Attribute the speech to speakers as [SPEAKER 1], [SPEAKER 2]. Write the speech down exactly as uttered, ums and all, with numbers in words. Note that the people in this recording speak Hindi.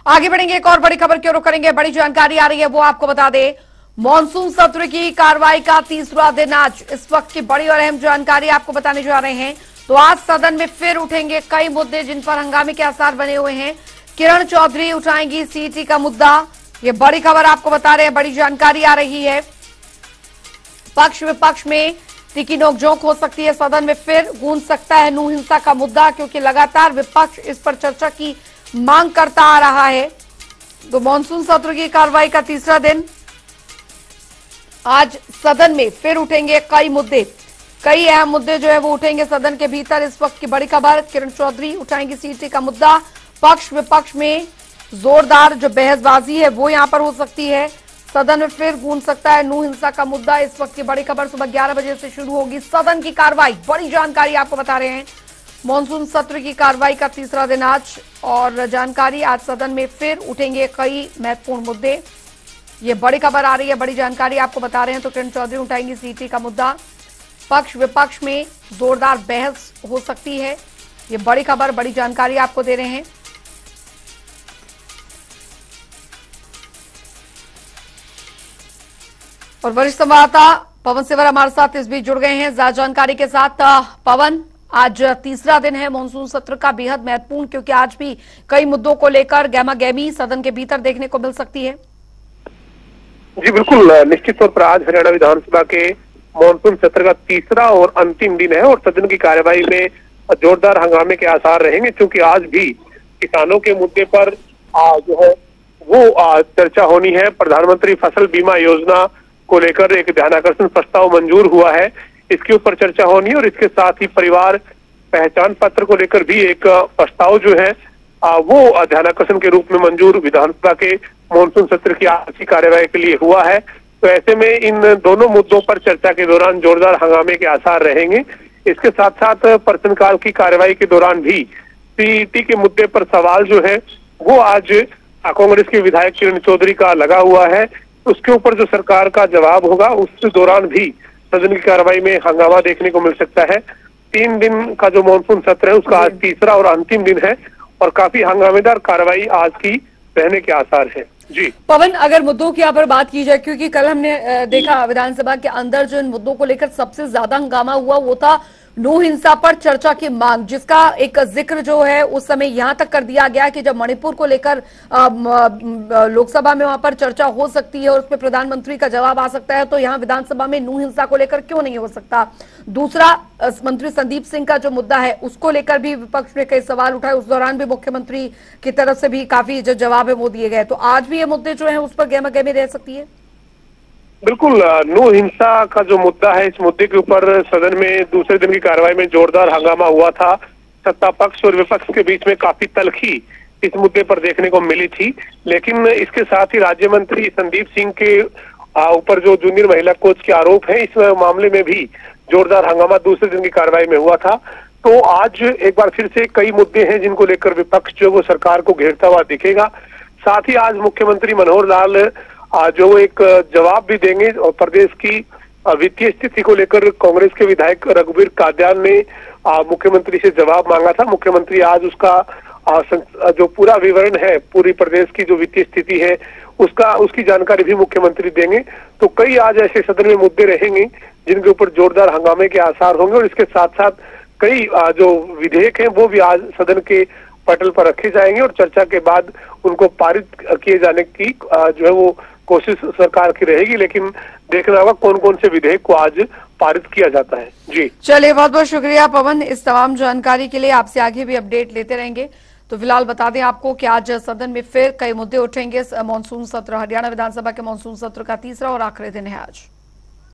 [SPEAKER 1] आगे बढ़ेंगे, एक और बड़ी खबर की ओर करेंगे। बड़ी जानकारी आ रही है, वो आपको बता दें। मॉनसून सत्र की कार्रवाई का तीसरा दिन आज। इस वक्त की बड़ी और अहम जानकारी आपको बताने जा रहे हैं। तो आज सदन में फिर उठेंगे कई मुद्दे जिन पर हंगामे के आसार बने हुए हैं। किरण चौधरी उठाएंगी सीईटी का मुद्दा, ये बड़ी खबर आपको बता रहे हैं, बड़ी जानकारी आ रही है। पक्ष विपक्ष में तीखी नोकझोंक हो सकती है, सदन में फिर गूंज सकता है नू हिंसा का मुद्दा, क्योंकि लगातार विपक्ष इस पर चर्चा की मांग करता आ रहा है। तो मॉनसून सत्र की कार्रवाई का तीसरा दिन आज सदन में फिर उठेंगे कई मुद्दे, कई अहम मुद्दे जो है वो उठेंगे सदन के भीतर। इस वक्त की बड़ी खबर, किरण चौधरी उठाएंगी सीईटी का मुद्दा। पक्ष विपक्ष में जोरदार जो बहसबाजी है वो यहां पर हो सकती है। सदन में फिर गूंज सकता है नू हिंसा का मुद्दा। इस वक्त की बड़ी खबर, सुबह ग्यारह बजे से शुरू होगी सदन की कार्रवाई। बड़ी जानकारी आपको बता रहे हैं, मॉनसून सत्र की कार्रवाई का तीसरा दिन आज, और जानकारी आज सदन में फिर उठेंगे कई महत्वपूर्ण मुद्दे। ये बड़ी खबर आ रही है, बड़ी जानकारी आपको बता रहे हैं। तो किरण चौधरी उठाएंगी सीईटी का मुद्दा। पक्ष विपक्ष में जोरदार बहस हो सकती है, ये बड़ी खबर, बड़ी जानकारी आपको दे रहे हैं। और वरिष्ठ संवाददाता पवन सिवर हमारे साथ इस बीच जुड़ गए हैं ज्यादा जानकारी के साथ। पवन, आज तीसरा दिन है मॉनसून सत्र का, बेहद महत्वपूर्ण, क्योंकि आज भी कई मुद्दों को लेकर गहमा गहमी सदन के भीतर देखने को मिल सकती है।
[SPEAKER 2] जी बिल्कुल, निश्चित तौर पर आज हरियाणा विधानसभा के मॉनसून सत्र का तीसरा और अंतिम दिन है और सदन की कार्यवाही में जोरदार हंगामे के आसार रहेंगे, क्योंकि आज भी किसानों के मुद्दे पर जो है वो आ, चर्चा होनी है। प्रधानमंत्री फसल बीमा योजना को लेकर एक ध्यानाकर्षण प्रस्ताव मंजूर हुआ है, इसके ऊपर चर्चा होनी है। और इसके साथ ही परिवार पहचान पत्र को लेकर भी एक प्रस्ताव जो है वो ध्यानाकर्षण के रूप में मंजूर विधानसभा के मॉनसून सत्र की आज की कार्यवाही के लिए हुआ है। तो ऐसे में इन दोनों मुद्दों पर चर्चा के दौरान जोरदार हंगामे के आसार रहेंगे। इसके साथ साथ प्रश्नकाल की कार्यवाही के दौरान भी सीईटी के मुद्दे पर सवाल जो है वो आज कांग्रेस के विधायक किरण चौधरी का लगा हुआ है। उसके ऊपर जो सरकार का जवाब होगा उस दौरान भी सदन की कार्रवाई में हंगामा देखने को मिल सकता है। तीन दिन का जो मॉनसून सत्र है उसका आज तीसरा और अंतिम दिन है और काफी हंगामेदार कार्रवाई आज की रहने के आसार है। जी
[SPEAKER 1] पवन, अगर मुद्दों की यहाँ पर बात की जाए, क्योंकि कल हमने देखा विधानसभा के अंदर जो इन मुद्दों को लेकर सबसे ज्यादा हंगामा हुआ वो था नू हिंसा पर चर्चा की मांग, जिसका एक जिक्र जो है उस समय यहां तक कर दिया गया कि जब मणिपुर को लेकर लोकसभा में वहां पर चर्चा हो सकती है और उसमें प्रधानमंत्री का जवाब आ सकता है, तो यहां विधानसभा में नू हिंसा को लेकर क्यों नहीं हो सकता। दूसरा, मंत्री संदीप सिंह का जो मुद्दा है उसको लेकर भी विपक्ष ने कई सवाल उठाए, उस दौरान भी मुख्यमंत्री की तरफ से भी काफी जो जवाब है वो दिए गए। तो आज भी ये मुद्दे जो है उस पर गहमा गहमी रह सकती है।
[SPEAKER 2] बिल्कुल, नू हिंसा का जो मुद्दा है, इस मुद्दे के ऊपर सदन में दूसरे दिन की कार्रवाई में जोरदार हंगामा हुआ था। सत्ता पक्ष और विपक्ष के बीच में काफी तल्खी इस मुद्दे पर देखने को मिली थी, लेकिन इसके साथ ही राज्य मंत्री संदीप सिंह के ऊपर जो जूनियर महिला कोच के आरोप है, इस मामले में भी जोरदार हंगामा दूसरे दिन की कार्रवाई में हुआ था। तो आज एक बार फिर से कई मुद्दे हैं जिनको लेकर विपक्ष जो वो सरकार को घेरता हुआ दिखेगा। साथ ही आज मुख्यमंत्री मनोहर लाल जो एक जवाब भी देंगे और प्रदेश की वित्तीय स्थिति को लेकर कांग्रेस के विधायक रघुवीर कादियान ने मुख्यमंत्री से जवाब मांगा था। मुख्यमंत्री आज उसका जो पूरा विवरण है, पूरी प्रदेश की जो वित्तीय स्थिति है उसका उसकी जानकारी भी मुख्यमंत्री देंगे। तो कई आज ऐसे सदन में मुद्दे रहेंगे जिनके ऊपर जोरदार हंगामे के आसार होंगे। और इसके साथ साथ कई जो विधेयक हैं वो भी आज सदन के पटल पर रखे जाएंगे और चर्चा के बाद उनको पारित किए जाने की जो है वो कोशिश सरकार की रहेगी। लेकिन देखना होगा कौन कौन से विधेयक को आज पारित किया जाता है। जी
[SPEAKER 1] चलिए, बहुत बहुत शुक्रिया पवन इस तमाम जानकारी के लिए। आपसे आगे भी अपडेट लेते रहेंगे। तो फिलहाल बता दें आपको कि आज सदन में फिर कई मुद्दे उठेंगे। मॉनसून सत्र, हरियाणा विधानसभा के मॉनसून सत्र का तीसरा और आखिरी दिन है आज।